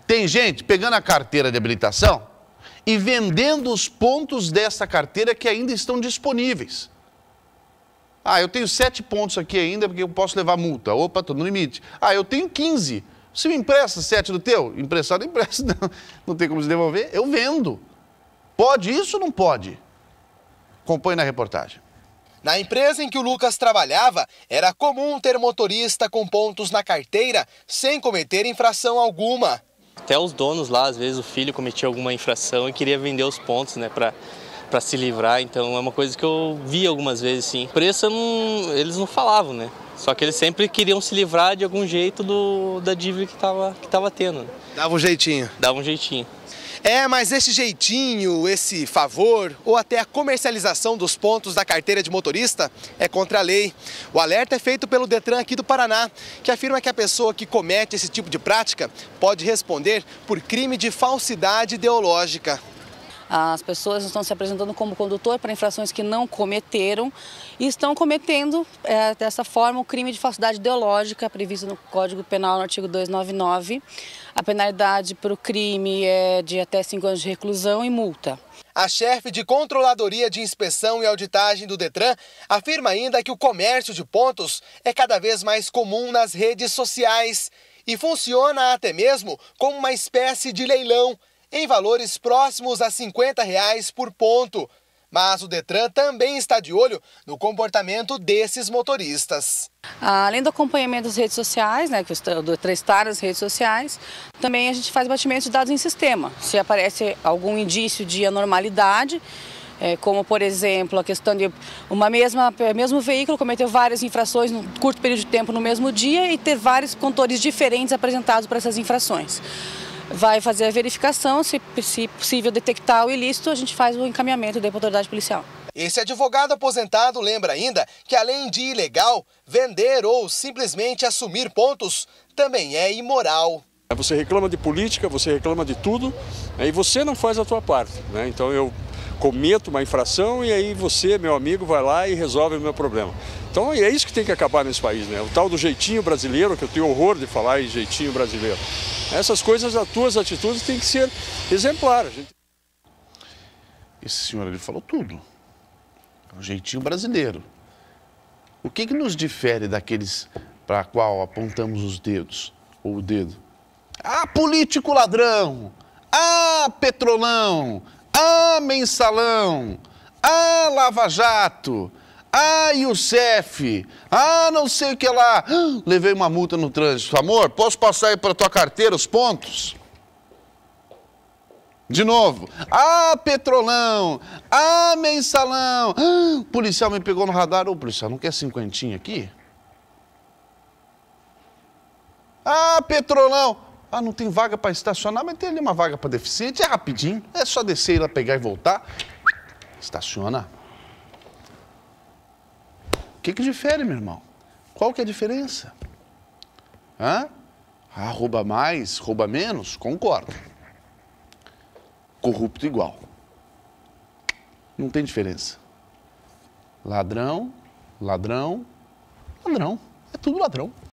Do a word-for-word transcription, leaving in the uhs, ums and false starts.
Tem gente pegando a carteira de habilitação e vendendo os pontos dessa carteira que ainda estão disponíveis. Ah, eu tenho sete pontos aqui ainda porque eu posso levar multa. Opa, estou no limite. Ah, eu tenho quinze. Você me empresta sete do teu? Emprestado, empresta. Não, não tem como se devolver. Eu vendo. Pode isso ou não pode? Acompanhe na reportagem. Na empresa em que o Lucas trabalhava, era comum ter motorista com pontos na carteira sem cometer infração alguma. Até os donos lá, às vezes o filho cometia alguma infração e queria vender os pontos, né, para para se livrar. Então é uma coisa que eu vi algumas vezes, sim. O preço não, eles não falavam, né? Só que eles sempre queriam se livrar de algum jeito do, da dívida que estava que tava tendo. Né? Dava um jeitinho. Dava um jeitinho. É, mas esse jeitinho, esse favor ou até a comercialização dos pontos da carteira de motorista é contra a lei. O alerta é feito pelo Detran aqui do Paraná, que afirma que a pessoa que comete esse tipo de prática pode responder por crime de falsidade ideológica. As pessoas estão se apresentando como condutor para infrações que não cometeram e estão cometendo, é, dessa forma, o crime de falsidade ideológica previsto no Código Penal, no artigo duzentos e noventa e nove. A penalidade para o crime é de até cinco anos de reclusão e multa. A chefe de Controladoria de Inspeção e Auditagem do Detran afirma ainda que o comércio de pontos é cada vez mais comum nas redes sociais e funciona até mesmo como uma espécie de leilão, em valores próximos a cinquenta reais por ponto. Mas o Detran também está de olho no comportamento desses motoristas. Além do acompanhamento das redes sociais, né, que o Detran está nas redes sociais, também a gente faz batimento de dados em sistema. Se aparece algum indício de anormalidade, é, como por exemplo a questão de uma mesma mesmo veículo cometer várias infrações num curto período de tempo no mesmo dia e ter vários condutores diferentes apresentados para essas infrações. Vai fazer a verificação, se, se possível detectar o ilícito, a gente faz o encaminhamento da autoridade policial. Esse advogado aposentado lembra ainda que, além de ilegal, vender ou simplesmente assumir pontos também é imoral. Você reclama de política, você reclama de tudo, aí você não faz a tua parte, né? Então eu cometo uma infração e aí você, meu amigo, vai lá e resolve o meu problema. Então é isso que tem que acabar nesse país, né? O tal do jeitinho brasileiro, que eu tenho horror de falar em jeitinho brasileiro. Essas coisas, as tuas atitudes têm que ser exemplares. Gente... Esse senhor ali falou tudo. É um jeitinho brasileiro. O que que nos difere daqueles para qual apontamos os dedos, ou o dedo? Ah, político ladrão! Ah, petrolão! Ah, mensalão! Ah, lava-jato! Ah, Youssef! Ah, não sei o que lá! Ah, levei uma multa no trânsito. Amor, posso passar aí para tua carteira os pontos? De novo. Ah, petrolão! Ah, mensalão! Ah, o policial me pegou no radar. Ô, policial, não quer cinquentinha aqui? Ah, petrolão! Ah, não tem vaga para estacionar, mas tem ali uma vaga para deficiente. É rapidinho. É só descer e lá pegar e voltar. Estaciona. O que que difere, meu irmão? Qual que é a diferença? Hã? Ah, rouba mais, rouba menos? Concordo. Corrupto igual. Não tem diferença. Ladrão, ladrão, ladrão. É tudo ladrão.